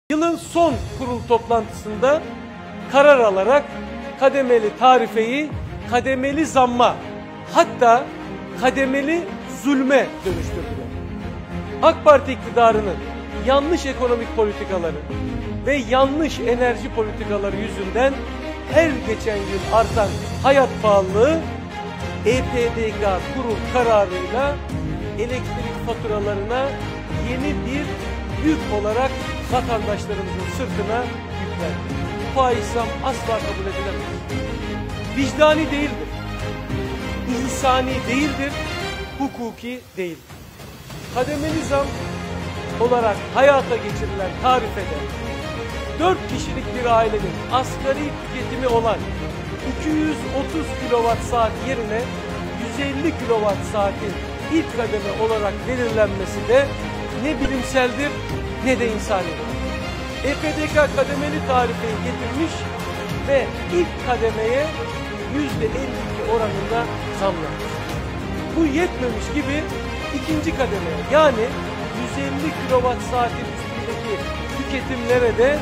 Yılın son kurul toplantısında karar alarak kademeli tarifeyi kademeli zamma, hatta kademeli zulme dönüştürdüler. AK Parti iktidarının yanlış ekonomik politikaları ve yanlış enerji politikaları yüzünden her geçen gün artan hayat pahalılığı EPDK kurul kararıyla elektrik faturalarına yeni bir yük olarak vatandaşlarımızın sırtına yüklendi. Faiz zam asla kabul edilemez. Vicdani değildir, insani değildir, hukuki değildir. Kademeli zam olarak hayata geçirilen tarifede 4 kişilik bir ailenin asgari tüketimi olan 230 kilowatt saat yerine 150 kilowatt saatin ilk kademe olarak belirlenmesi de ne bilimseldir ne de insanidir. EPDK kademeli tarifeyi getirmiş ve ilk kademeye %52 oranında zam yapmış. Bu yetmemiş gibi ikinci kademeye, yani 150 kilowatt saatin üstündeki tüketimlere de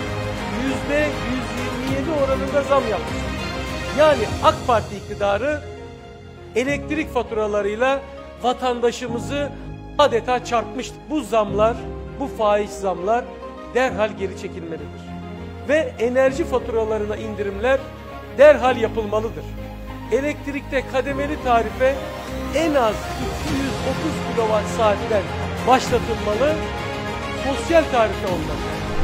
%127 oranında zam yapmış. Yani AK Parti iktidarı elektrik faturalarıyla vatandaşımızı adeta çarpmıştır. Bu zamlar, bu faiz zamlar derhal geri çekilmelidir. Ve enerji faturalarına indirimler derhal yapılmalıdır. Elektrikte kademeli tarife en az 230 kilowatt saatten başlatılmalı, sosyal tarife olmalı.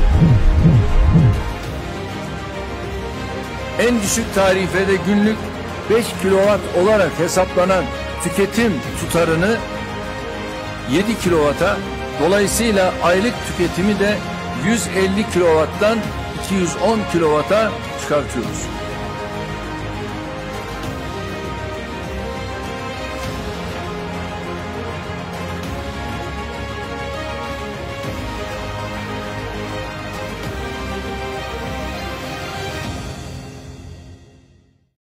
En düşük tarifede günlük 5 kilowatt olarak hesaplanan tüketim tutarını 7 kilowatt'a, dolayısıyla aylık tüketimi de 150 kilowatttan 210 kilowatt'a çıkartıyoruz.